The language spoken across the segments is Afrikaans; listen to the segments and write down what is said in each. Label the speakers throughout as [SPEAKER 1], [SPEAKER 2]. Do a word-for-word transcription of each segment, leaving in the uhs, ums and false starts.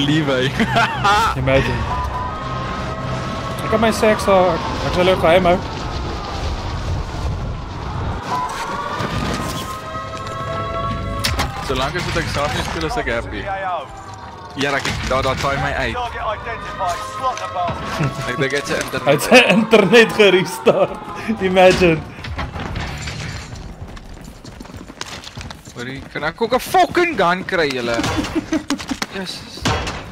[SPEAKER 1] believe hy.
[SPEAKER 2] Imagine. Ek het my seks daar. Ek sal ook geheim hou.
[SPEAKER 1] Solank as ek self nie speel, is ek happy. Ja, ek daar daar taai my uit. Ek dink dit is internet.
[SPEAKER 2] Hy het sy internet gerestart. Imagine.
[SPEAKER 1] Hoorie, kan ek ook 'n fucking gun kry julle? Jesus.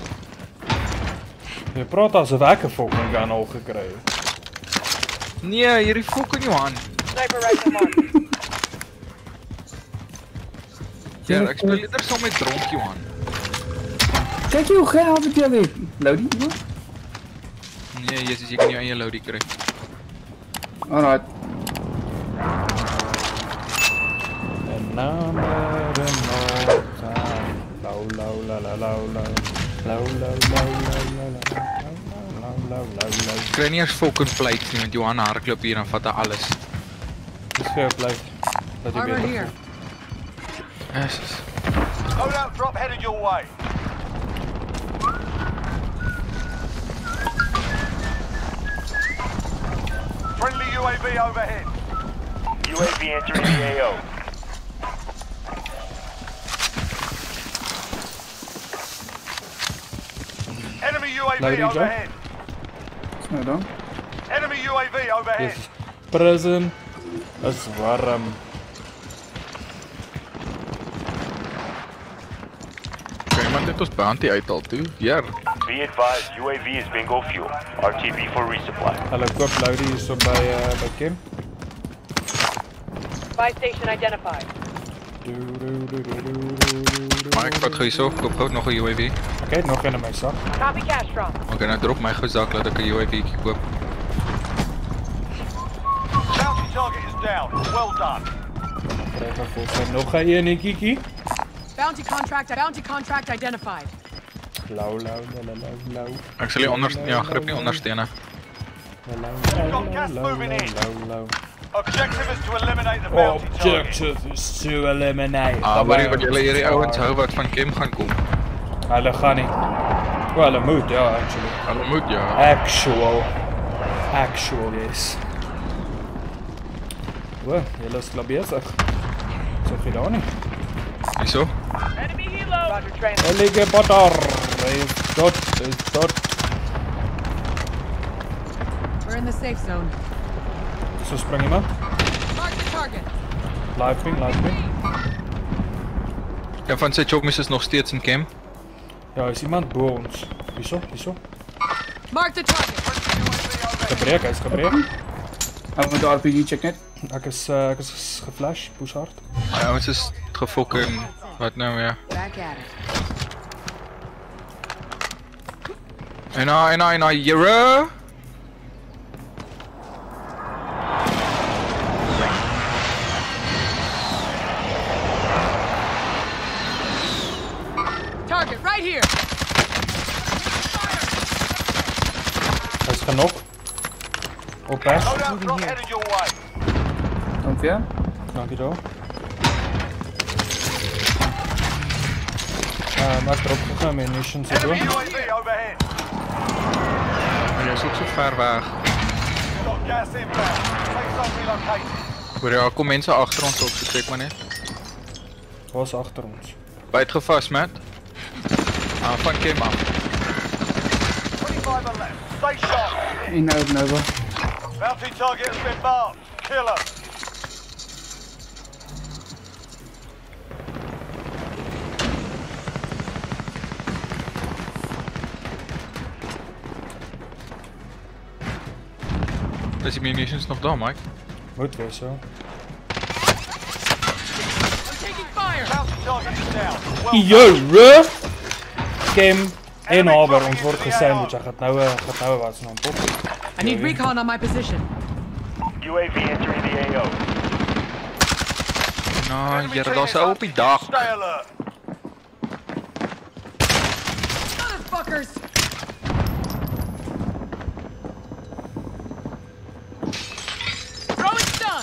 [SPEAKER 2] Jy praat asof ek 'n fucking gun al gekry het.
[SPEAKER 1] Nee, hierdie fucking Johan.
[SPEAKER 3] Sniper rifle mark.
[SPEAKER 1] Ja, ek speel eerder saam met dronk Johan.
[SPEAKER 4] Kyk jy hoe gehelp het jy weet. Loadie, hoor.
[SPEAKER 1] Nee, Jesus, jy kan jou eie loadie kry.
[SPEAKER 4] Alright.
[SPEAKER 2] And now the no time. Low, low, la la low, low. Low, low, low, low, low, low, low, low, low.
[SPEAKER 1] Ek kry nie eens fucking plates nie, want Johan hardloop hier en vat hy alles.
[SPEAKER 2] Dis vir jou plek. Dat jy
[SPEAKER 3] Armor
[SPEAKER 2] beter
[SPEAKER 3] here.
[SPEAKER 1] Jesus.
[SPEAKER 5] Loadout drop headed your way. Friendly U A V overhead.
[SPEAKER 6] U A V entering the A O.
[SPEAKER 5] Enemy U A V
[SPEAKER 2] Loading, Joe.
[SPEAKER 5] overhead.
[SPEAKER 4] Nou dan.
[SPEAKER 5] Enemy U A V overhead.
[SPEAKER 2] Yes. Prison is warm.
[SPEAKER 1] Kan iemand net ons bounty uithaal toe? Ja.
[SPEAKER 6] Be advised, U A V is bingo fuel. R T B for resupply.
[SPEAKER 2] Hulle koop Loudie hier so by uh, by Kim.
[SPEAKER 3] Spy station identified.
[SPEAKER 1] Maar ek vat gou hierso, koop gou nog 'n U A V.
[SPEAKER 2] Ek het nog een in my sak.
[SPEAKER 3] Copy cash drop.
[SPEAKER 1] Maar kan nou drop my gou sak laat ek 'n U A V koop.
[SPEAKER 5] Bounty target is down. Well done.
[SPEAKER 2] Kry ek volgens nog 'n enetjie.
[SPEAKER 3] Bounty contract. Bounty contract identified.
[SPEAKER 2] Low, low, low, low, low.
[SPEAKER 1] Ek sal nie onder ja, grip nie ondersteune.
[SPEAKER 2] Low, low.
[SPEAKER 5] Objective is to eliminate the bounty target.
[SPEAKER 2] Objective is to eliminate.
[SPEAKER 1] Ah, maar wat julle hierdie ouens hou wat van Kim gaan kom.
[SPEAKER 2] Hulle gaan nie. Wel, hulle moet, ja, actually.
[SPEAKER 1] Hulle moet ja.
[SPEAKER 2] Actual. Actual, yes. Wow, julle is klaar bezig. Zeg je daar nie?
[SPEAKER 1] Hierso.
[SPEAKER 3] Enemy helo. Roger train.
[SPEAKER 2] Helikopter. Hy is dood, hy is dood.
[SPEAKER 3] We're in the safe zone.
[SPEAKER 2] So spring iemand.
[SPEAKER 3] Mark the target.
[SPEAKER 2] Live ping, live ping.
[SPEAKER 1] Ja, van sy chokmies is nog steeds in camp.
[SPEAKER 2] Ja, is iemand bo ons. Hierso, hierso.
[SPEAKER 3] Mark the target.
[SPEAKER 2] Gebreek, hy is gebreek.
[SPEAKER 4] Ek moet die R P G check net.
[SPEAKER 2] Ek is, uh, ek is geflash, push hard.
[SPEAKER 1] Ja, ons is gefokken. Wat nou ja.
[SPEAKER 3] Back at it.
[SPEAKER 1] En nou, en nou, en nou, Jere.
[SPEAKER 3] Target right here.
[SPEAKER 2] Hij is genoeg. Op pers.
[SPEAKER 5] Loadout drop headed your way.
[SPEAKER 4] Dank je.
[SPEAKER 2] Dank je wel. Uh, maar erop gegaan met munitions en zo.
[SPEAKER 5] Enemy U A V overhead.
[SPEAKER 1] Jy is ook so ver weg.
[SPEAKER 5] Got gas inbound. Safe zone relocated.
[SPEAKER 1] Hoor ja, kom mense agter ons op, so check maar net.
[SPEAKER 2] Was achter ons.
[SPEAKER 1] Byt gevas, Matt. Ah, van Kim af.
[SPEAKER 5] twenty-five are left. Stay sharp.
[SPEAKER 4] En nou op Nova.
[SPEAKER 5] Bounty target has been marked. Kill him.
[SPEAKER 1] Is die munitions nog daar, Mike?
[SPEAKER 2] Moet wees zo.
[SPEAKER 3] I'm taking fire.
[SPEAKER 5] Bounty target is down. Well
[SPEAKER 2] Yo, Ruff! Kim en Haber, ons wordt gesandwiched. Hij gaat nou, uh, gaat nou wat zijn pop.
[SPEAKER 3] I need recon on my position.
[SPEAKER 6] U A V entering the A O.
[SPEAKER 1] Nou, Jere, daar's 'n ou op die dak.
[SPEAKER 5] Stay alert.
[SPEAKER 3] Motherfuckers. Throwing stun.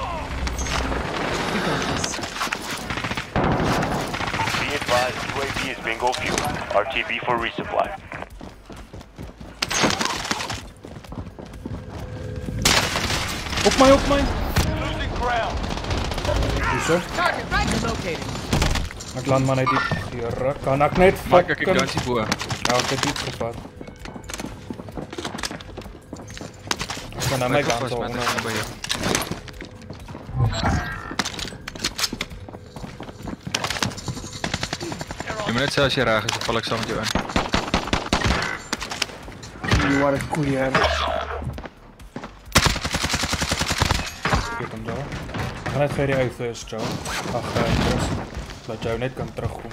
[SPEAKER 3] We got this.
[SPEAKER 6] Be advised, U A V is R T B for resupply.
[SPEAKER 2] Op my, op my.
[SPEAKER 5] Losing ground.
[SPEAKER 2] Hoezo?
[SPEAKER 3] Target right relocating.
[SPEAKER 2] Ek land maar net diep. Here, kan ek net
[SPEAKER 1] Mike, ek het
[SPEAKER 2] fucking-
[SPEAKER 1] guns hier bo.
[SPEAKER 2] Ja, ek het diep gevat. Ek kan nou my
[SPEAKER 1] Mike,
[SPEAKER 2] kant
[SPEAKER 1] was
[SPEAKER 2] al
[SPEAKER 1] met
[SPEAKER 2] onder.
[SPEAKER 1] ek by jou. Jy moet net sê as jy reg is, dan val ek saam met jou in.
[SPEAKER 4] You are a koeier.
[SPEAKER 2] Ek kom daar. Ek gaan net vir die auto is, Joe. Ag, uh, Chris. Dat jou net kan terugkom.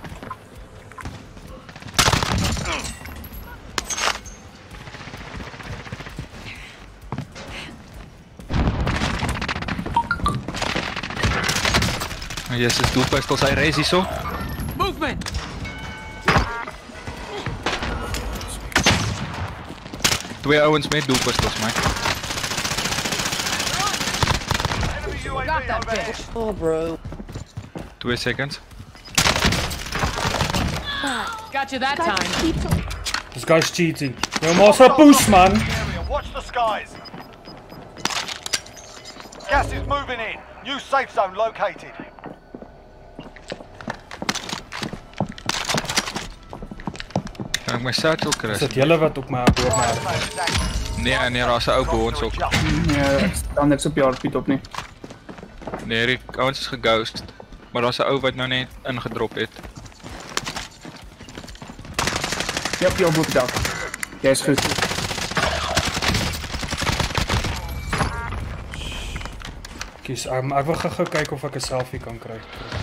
[SPEAKER 1] Yes, is doelpistols, hy reis hierso.
[SPEAKER 3] Movement.
[SPEAKER 1] Twee ouens met doelpistols, Mike.
[SPEAKER 5] Enemy U A
[SPEAKER 3] Got
[SPEAKER 5] V
[SPEAKER 3] that
[SPEAKER 5] overhead.
[SPEAKER 3] bitch.
[SPEAKER 1] Twee seconds.
[SPEAKER 3] Got you that time.
[SPEAKER 2] This guy's cheating. Yo, maar a boost, man.
[SPEAKER 5] Area. Watch the skies. Gas is moving in. New safe zone located.
[SPEAKER 1] Kan ek my satchel kry?
[SPEAKER 2] Is dit julle wat op my op my
[SPEAKER 5] Fire sale is active.
[SPEAKER 1] Nee, nee, daar's 'n ou bo ons ook.
[SPEAKER 5] Adjust.
[SPEAKER 4] Ja, ek staan niks op jou repeat op nie.
[SPEAKER 1] Nee, die ouens is geghost. Maar daar's 'n ou wat nou net ingedrop het.
[SPEAKER 4] Ja, op jou boek dak. Jy is goed.
[SPEAKER 2] Kies, um, ek wil gou kyk of ek 'n selfie kan kry.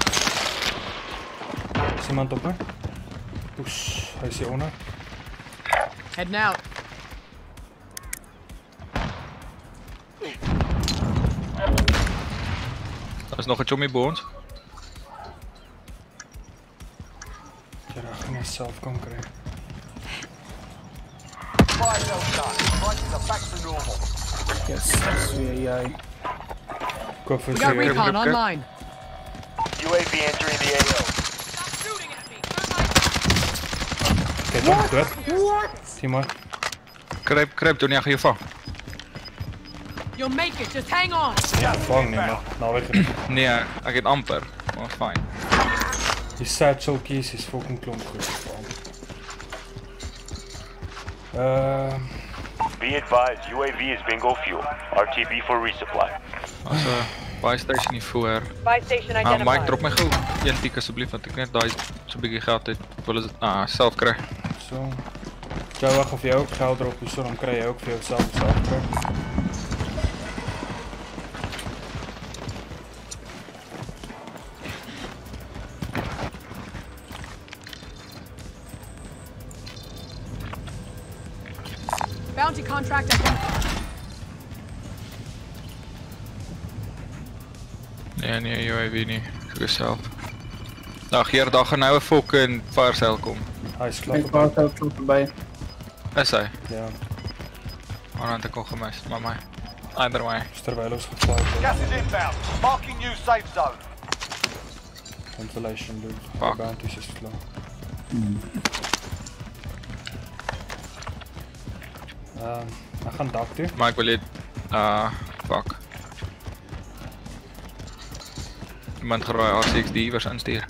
[SPEAKER 2] Is iemand op my? Oes, hy is hier onder.
[SPEAKER 3] Heading out.
[SPEAKER 1] Daar's nog 'n chommy bo ons.
[SPEAKER 2] Ja, ek gaan myself kan kry.
[SPEAKER 5] Fire sale done. Prices are back to normal.
[SPEAKER 4] Yes, dis weer jy.
[SPEAKER 2] Ek hoop vir
[SPEAKER 3] We got
[SPEAKER 2] seker.
[SPEAKER 3] recon
[SPEAKER 1] okay.
[SPEAKER 3] online.
[SPEAKER 6] U A V entering the A O.
[SPEAKER 3] Shooting at me.
[SPEAKER 2] Kyk dan, dood. Sien maar.
[SPEAKER 1] Kruip, kruip, Tony, ek gaan jou vang.
[SPEAKER 3] You'll make it. Just hang on.
[SPEAKER 2] Vang nie, maar nou weg.
[SPEAKER 1] Nee, ek het amper. Maar fine.
[SPEAKER 2] Die satchel keys is fucking klomp goed. Ehm,
[SPEAKER 6] Be advised, U A V is bingo fuel. R T B for resupply.
[SPEAKER 1] Ons 'n buy station hier voor.
[SPEAKER 3] Buy station
[SPEAKER 1] Ah, Mike, drop my gou een tik asseblief want ek net daai so 'n bietjie geld het. Ek wil dit ah self kry.
[SPEAKER 2] so. Jou wag of jy ook geld drop, so dan kry jy ook vir jouself self kry.
[SPEAKER 3] Bounty contract identified.
[SPEAKER 1] Nee, nee, U A V nie. Ek soek self. Dag hier, daar gaan nou 'n fucking fire sale kom.
[SPEAKER 2] Hy is klaar.
[SPEAKER 4] Ek paar tou klop verby.
[SPEAKER 1] Is hy?
[SPEAKER 2] Ja,
[SPEAKER 1] Maar dan het ek al gemis, maar my. Either way.
[SPEAKER 2] terwyl ons gefly het.
[SPEAKER 5] Gas is inbound. Marking new safe zone.
[SPEAKER 2] Ventilation dude.
[SPEAKER 1] Fuck.
[SPEAKER 2] Bounties is klaar. Ehm, ek gaan dak toe.
[SPEAKER 1] Maar ek wil dit uh fuck. Iemand geraai R six D was instuur.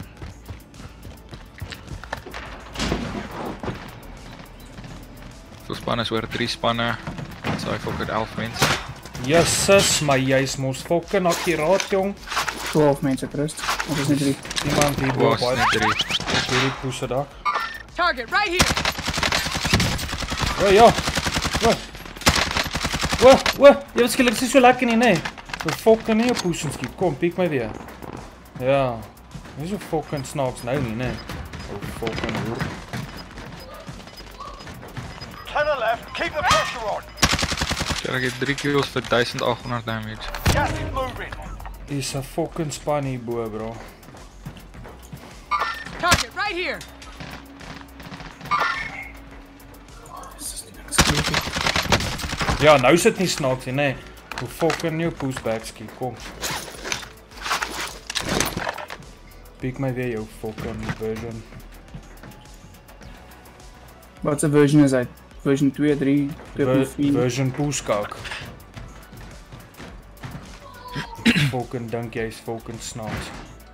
[SPEAKER 1] So spanne is oor drie spanne. So hy fucking elf mense.
[SPEAKER 2] Jesus, maar jy's mos fucking akkuraat jong.
[SPEAKER 4] twaalf mense rust. Dit is net drie.
[SPEAKER 2] Iemand hier bo
[SPEAKER 1] Was
[SPEAKER 2] op
[SPEAKER 1] net drie.
[SPEAKER 2] hierdie poese dak.
[SPEAKER 3] Target right here.
[SPEAKER 2] O ja. Wat? Wat? Wat? Jy was gelukkig so lekker nie, nee. So fucking nie op poese skiet. Kom, piek my weer. Ja. Dis so fucking snaaks nou nie, nee. O fucking hoer.
[SPEAKER 5] To the left. Keep the pressure on.
[SPEAKER 1] So ek het drie kills vir eighteen hundred damage.
[SPEAKER 5] Gas is moving.
[SPEAKER 2] Dis 'n fucking span hier bo, bro.
[SPEAKER 3] Target right here.
[SPEAKER 2] Ja, nou sit nie snaaks nie, nee. Hoe fucking new pushback skiet. Kom. Piek my weer jou fucking version.
[SPEAKER 4] Wat 'n version is hy? Version twee, drie, twee punt vier.
[SPEAKER 2] Version poeskak. Fucking dink jy's fucking snaaks.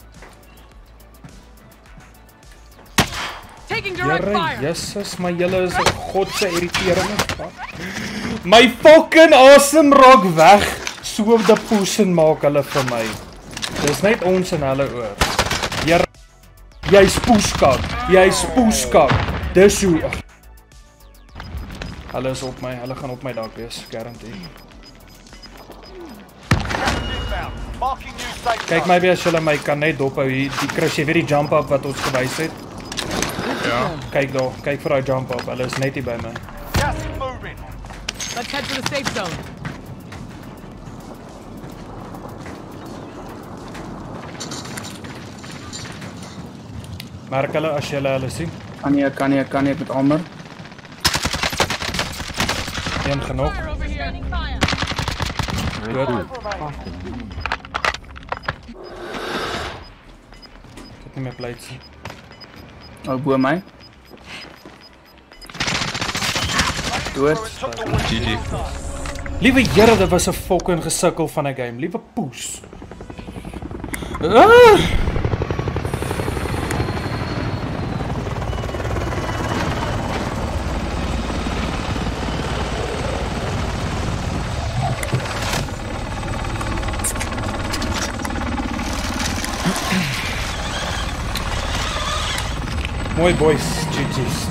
[SPEAKER 3] Taking direct
[SPEAKER 2] Here,
[SPEAKER 3] fire.
[SPEAKER 2] Jesus, my julle is 'n godse irriterende fuck. My fucking awesome rock weg. So op die poes en maak hulle vir my. Dis net ons en hulle oor. Here, jy's poeskak. Jy's poeskak. Dis hoe. Ach. Hulle is op my, hulle gaan op my dak wees, guarantee.
[SPEAKER 5] Marking new safe
[SPEAKER 2] Kyk
[SPEAKER 5] zone.
[SPEAKER 2] my weer as julle my kan net dophou hier. Die Chris, jy weet die jump up wat ons gewys het.
[SPEAKER 1] Ja.
[SPEAKER 2] Kyk daar, kyk vir daai jump up. Hulle is net hier by my.
[SPEAKER 5] Gas is moving.
[SPEAKER 3] Let's head to the safe zone.
[SPEAKER 2] Merk hulle as julle hulle sien.
[SPEAKER 4] Kan nie, kan nie, kan nie met armor.
[SPEAKER 2] Een genoeg.
[SPEAKER 3] Fire over here.
[SPEAKER 2] Goed. Ek het nie meer plates nie.
[SPEAKER 4] Oh, bo my. Dood.
[SPEAKER 1] G G.
[SPEAKER 2] Liewe Here, dit was 'n fucking gesukkel van 'n game. Liewe poes. Ah! Mooi boys, G G's.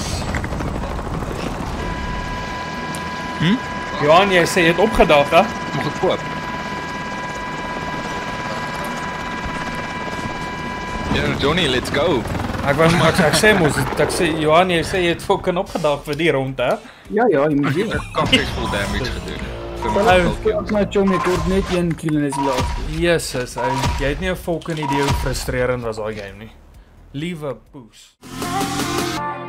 [SPEAKER 1] Hm?
[SPEAKER 2] Johan, jy sê jy het opgedag, hè?
[SPEAKER 1] Mag ek koop? Ja, Johnny, let's go.
[SPEAKER 2] Ek wou maar ek sê mos, ek sê Johan, jy sê jy het fucking opgedag vir die rond, hè?
[SPEAKER 4] Ja, ja, jy moet
[SPEAKER 1] Ek
[SPEAKER 4] weet.
[SPEAKER 1] het kaksvol damage gedoen. Vir my
[SPEAKER 2] Ou,
[SPEAKER 1] kills.
[SPEAKER 4] My chom het kort net een kill en is die laaste.
[SPEAKER 2] Jesus, ou, jy het nie 'n fucking idee hoe frustrerend was daai game nie. Liewe poes.